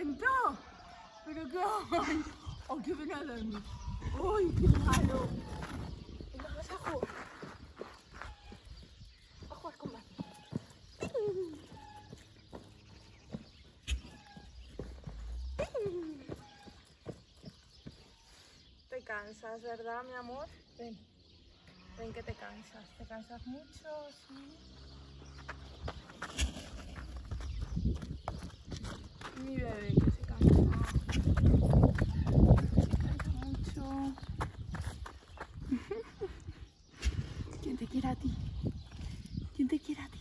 reventó. ¿Pero qué hay? ¡Oh, qué pena dormir! ¡Uy, qué malo! Venga, vas a jugar. A jugar con más. Te cansas, ¿verdad, mi amor? Ven. Ven que te cansas. ¿Te cansas mucho? Sí. Mi bebé que se cansa. Se cansa mucho. ¿Quién te quiere a ti? ¿Quién te quiere a ti?